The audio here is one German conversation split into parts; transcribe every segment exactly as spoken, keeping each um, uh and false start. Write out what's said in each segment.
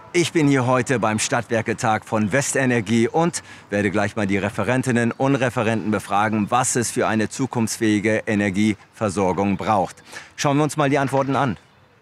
Ich bin hier heute beim Stadtwerketag von Westenergie und werde gleich mal die Referentinnen und Referenten befragen, was es für eine zukunftsfähige Energieversorgung braucht. Schauen wir uns mal die Antworten an.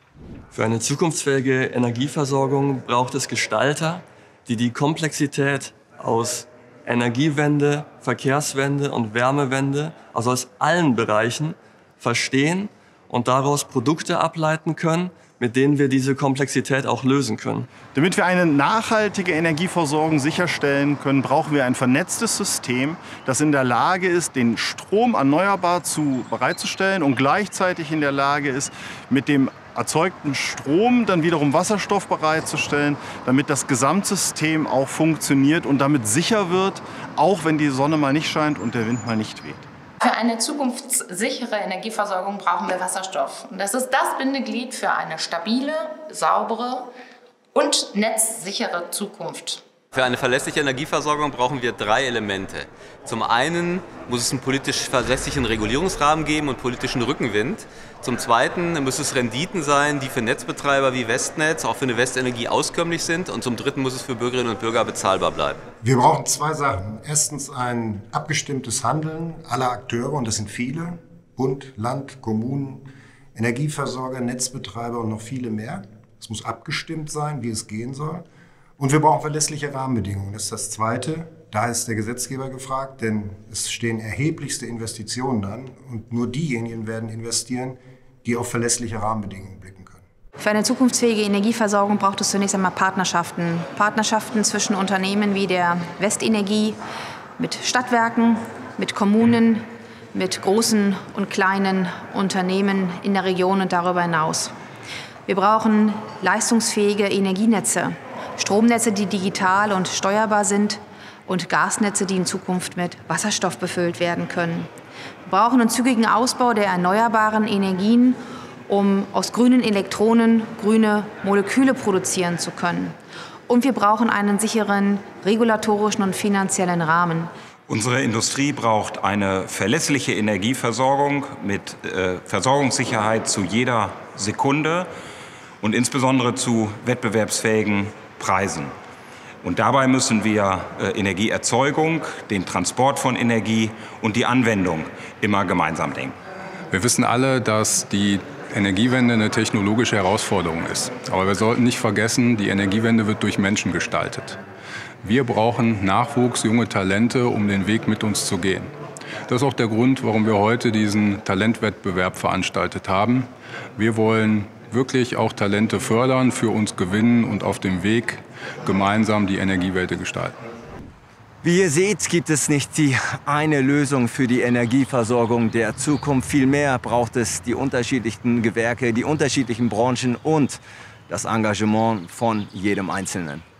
Für eine zukunftsfähige Energieversorgung braucht es Gestalter, die die Komplexität aus Energiewende, Verkehrswende und Wärmewende, also aus allen Bereichen, verstehen und daraus Produkte ableiten können, mit denen wir diese Komplexität auch lösen können. Damit wir eine nachhaltige Energieversorgung sicherstellen können, brauchen wir ein vernetztes System, das in der Lage ist, den Strom erneuerbar zu, bereitzustellen und gleichzeitig in der Lage ist, mit dem erzeugten Strom dann wiederum Wasserstoff bereitzustellen, damit das Gesamtsystem auch funktioniert und damit sicher wird, auch wenn die Sonne mal nicht scheint und der Wind mal nicht weht. Für eine zukunftssichere Energieversorgung brauchen wir Wasserstoff. Und das ist das Bindeglied für eine stabile, saubere und netzsichere Zukunft. Für eine verlässliche Energieversorgung brauchen wir drei Elemente. Zum einen muss es einen politisch verlässlichen Regulierungsrahmen geben und politischen Rückenwind. Zum zweiten muss es Renditen sein, die für Netzbetreiber wie Westnetz, auch für eine Westenergie auskömmlich sind. Und zum dritten muss es für Bürgerinnen und Bürger bezahlbar bleiben. Wir brauchen zwei Sachen. Erstens ein abgestimmtes Handeln aller Akteure, und das sind viele. Bund, Land, Kommunen, Energieversorger, Netzbetreiber und noch viele mehr. Es muss abgestimmt sein, wie es gehen soll. Und wir brauchen verlässliche Rahmenbedingungen. Das ist das Zweite. Da ist der Gesetzgeber gefragt, denn es stehen erheblichste Investitionen an. Und nur diejenigen werden investieren, die auf verlässliche Rahmenbedingungen blicken können. Für eine zukunftsfähige Energieversorgung braucht es zunächst einmal Partnerschaften. Partnerschaften zwischen Unternehmen wie der Westenergie, mit Stadtwerken, mit Kommunen, mit großen und kleinen Unternehmen in der Region und darüber hinaus. Wir brauchen leistungsfähige Energienetze. Stromnetze, die digital und steuerbar sind, und Gasnetze, die in Zukunft mit Wasserstoff befüllt werden können. Wir brauchen einen zügigen Ausbau der erneuerbaren Energien, um aus grünen Elektronen grüne Moleküle produzieren zu können. Und wir brauchen einen sicheren regulatorischen und finanziellen Rahmen. Unsere Industrie braucht eine verlässliche Energieversorgung mit äh, Versorgungssicherheit zu jeder Sekunde und insbesondere zu wettbewerbsfähigen Preisen. Und dabei müssen wir äh, Energieerzeugung, den Transport von Energie und die Anwendung immer gemeinsam denken. Wir wissen alle, dass die Energiewende eine technologische Herausforderung ist. Aber wir sollten nicht vergessen, die Energiewende wird durch Menschen gestaltet. Wir brauchen Nachwuchs, junge Talente, um den Weg mit uns zu gehen. Das ist auch der Grund, warum wir heute diesen Talentwettbewerb veranstaltet haben. Wir wollen wirklich auch Talente fördern, für uns gewinnen und auf dem Weg gemeinsam die Energiewende gestalten. Wie ihr seht, gibt es nicht die eine Lösung für die Energieversorgung der Zukunft. Vielmehr braucht es die unterschiedlichen Gewerke, die unterschiedlichen Branchen und das Engagement von jedem Einzelnen.